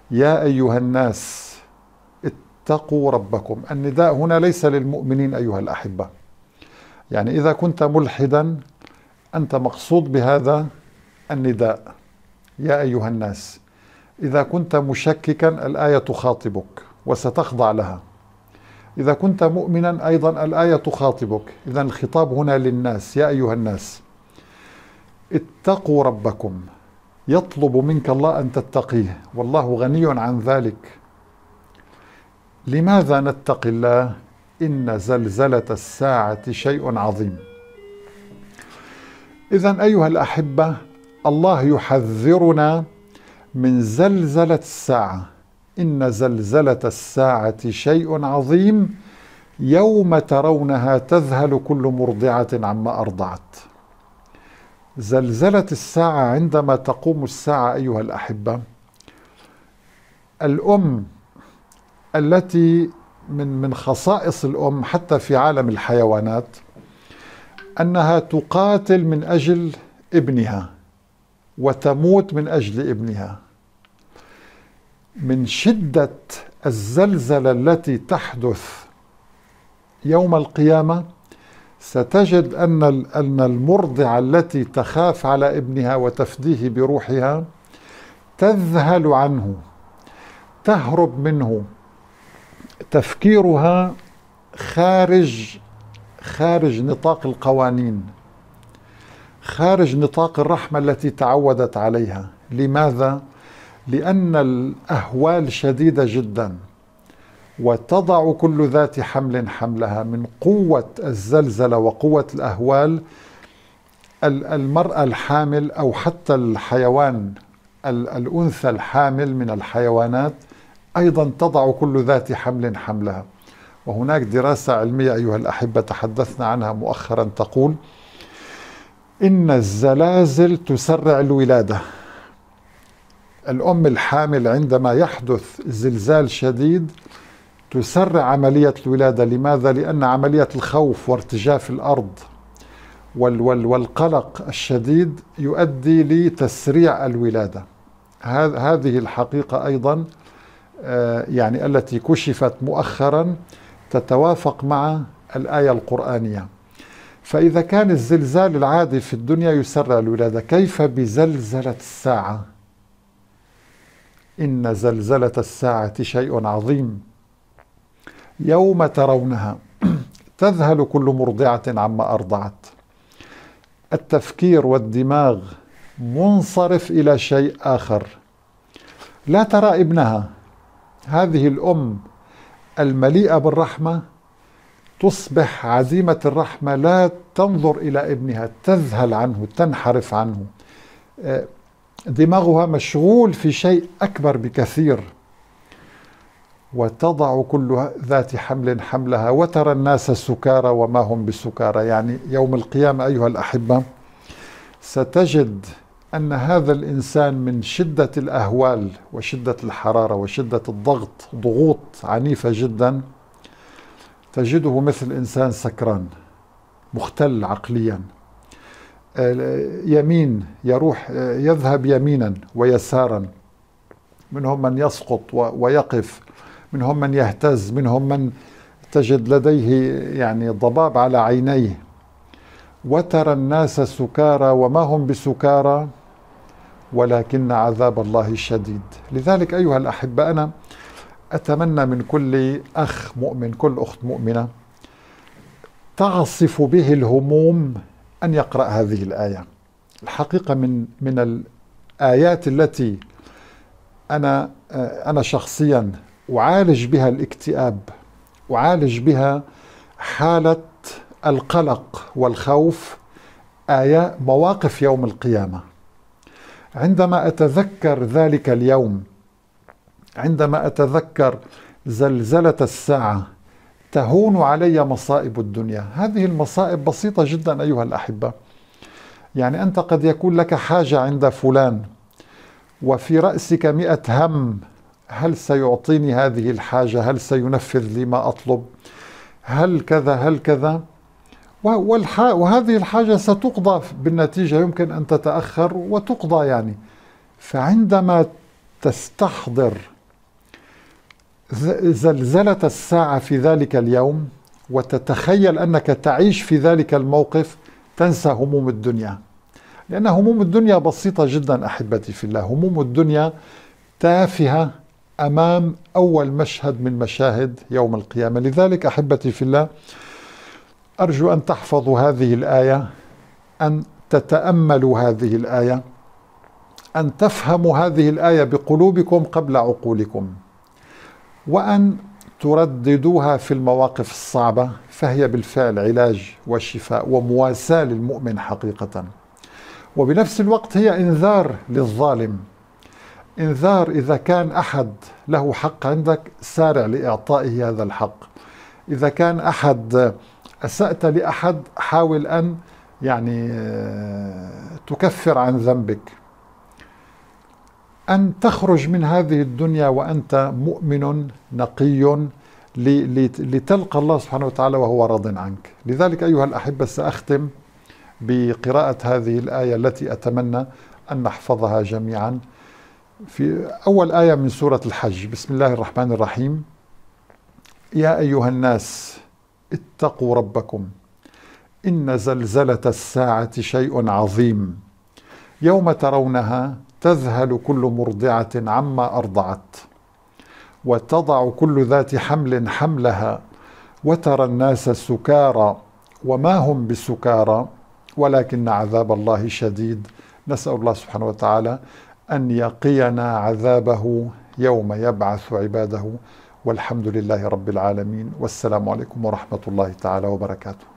يا أيها الناس اتقوا ربكم. النداء هنا ليس للمؤمنين أيها الأحبة، يعني إذا كنت ملحدا أنت مقصود بهذا النداء يا أيها الناس. إذا كنت مشككا الآية تخاطبك وستخضع لها. إذا كنت مؤمنا أيضا الآية تخاطبك. إذن الخطاب هنا للناس يا أيها الناس اتقوا ربكم، يطلب منك الله أن تتقيه والله غني عن ذلك. لماذا نتقي الله؟ إن زلزلة الساعة شيء عظيم. إذن أيها الأحبة الله يحذرنا من زلزلة الساعة. إن زلزلة الساعة شيء عظيم يوم ترونها تذهل كل مرضعة عما أرضعت. زلزلة الساعة عندما تقوم الساعة أيها الأحبة، الأم التي من خصائص الأم حتى في عالم الحيوانات أنها تقاتل من أجل ابنها وتموت من أجل ابنها. من شدة الزلزلة التي تحدث يوم القيامة ستجد أن المرضعة التي تخاف على ابنها وتفديه بروحها تذهل عنه، تهرب منه، تفكيرها خارج نطاق القوانين، خارج نطاق الرحمة التي تعودت عليها. لماذا؟ لأن الأهوال شديدة جدا، وتضع كل ذات حمل حملها. من قوة الزلزلة وقوة الأهوال المرأة الحامل أو حتى الحيوان الأنثى الحامل من الحيوانات أيضا تضع كل ذات حمل حملها. وهناك دراسة علمية أيها الأحبة تحدثنا عنها مؤخرا تقول إن الزلازل تسرع الولادة. الأم الحامل عندما يحدث زلزال شديد تسرع عملية الولادة. لماذا؟ لأن عملية الخوف وارتجاف الأرض والقلق الشديد يؤدي لتسريع الولادة. هذه الحقيقة أيضا يعني التي كشفت مؤخرا تتوافق مع الآية القرآنية. فإذا كان الزلزال العادي في الدنيا يسرع الولادة، كيف بزلزلة الساعة؟ إن زلزلة الساعة شيء عظيم يوم ترونها تذهل كل مرضعة عما أرضعت. التفكير والدماغ منصرف إلى شيء آخر. لا ترى ابنها. هذه الأم المليئة بالرحمة تصبح عديمة الرحمة، لا تنظر إلى ابنها، تذهل عنه، تنحرف عنه. دماغها مشغول في شيء أكبر بكثير. وتضع كل ذات حمل حملها وترى الناس سكارى وما هم بسكارى. يعني يوم القيامة أيها الأحبة ستجد أن هذا الإنسان من شدة الأهوال وشدة الحرارة وشدة الضغط، ضغوط عنيفة جدا، تجده مثل إنسان سكران مختل عقليا. يمين يروح يذهب يمينا ويسارا، منهم من يسقط ويقف، منهم من يهتز، منهم من تجد لديه يعني ضباب على عينيه. وترى الناس سكارى وما هم بسكارى ولكن عذاب الله شديد. لذلك أيها الأحبة أنا أتمنى من كل أخ مؤمن، كل أخت مؤمنة تعصف به الهموم أن يقرأ هذه الآية. الحقيقة من الآيات التي أنا شخصيا أعالج بها الاكتئاب، أعالج بها حالة القلق والخوف، مواقف يوم القيامة. عندما أتذكر ذلك اليوم، عندما أتذكر زلزلة الساعة، تهون علي مصائب الدنيا. هذه المصائب بسيطة جدا أيها الأحبة. يعني أنت قد يكون لك حاجة عند فلان وفي رأسك 100 هم، هل سيعطيني هذه الحاجة؟ هل سينفذ لي ما أطلب؟ هل كذا هل كذا؟ وهذه الحاجة ستقضى بالنتيجة، يمكن أن تتأخر وتقضى يعني. فعندما تستحضر زلزلة الساعة في ذلك اليوم وتتخيل أنك تعيش في ذلك الموقف، تنسى هموم الدنيا، لأن هموم الدنيا بسيطة جدا أحبتي في الله. هموم الدنيا تافهة أمام أول مشهد من مشاهد يوم القيامة. لذلك أحبتي في الله، أرجو أن تحفظوا هذه الآية، أن تتأملوا هذه الآية، أن تفهموا هذه الآية بقلوبكم قبل عقولكم، وأن ترددوها في المواقف الصعبة، فهي بالفعل علاج وشفاء ومواساة للمؤمن حقيقة. وبنفس الوقت هي إنذار للظالم، إنذار إذا كان أحد له حق عندك سارع لإعطائه هذا الحق. إذا كان أحد أسأت لأحد حاول أن تكفر عن ذنبك، أن تخرج من هذه الدنيا وأنت مؤمن نقي لتلقى الله سبحانه وتعالى وهو راض عنك. لذلك أيها الأحبة، سأختم بقراءة هذه الآية التي أتمنى أن نحفظها جميعا. في أول آية من سورة الحج: بسم الله الرحمن الرحيم. يا أيها الناس اتقوا ربكم إن زلزلة الساعة شيء عظيم يوم ترونها تذهل كل مرضعة عما أرضعت وتضع كل ذات حمل حملها وترى الناس سكارى وما هم بسكارى ولكن عذاب الله شديد. نسأل الله سبحانه وتعالى أن يقينا عذابه يوم يبعث عباده، والحمد لله رب العالمين، والسلام عليكم ورحمة الله تعالى وبركاته.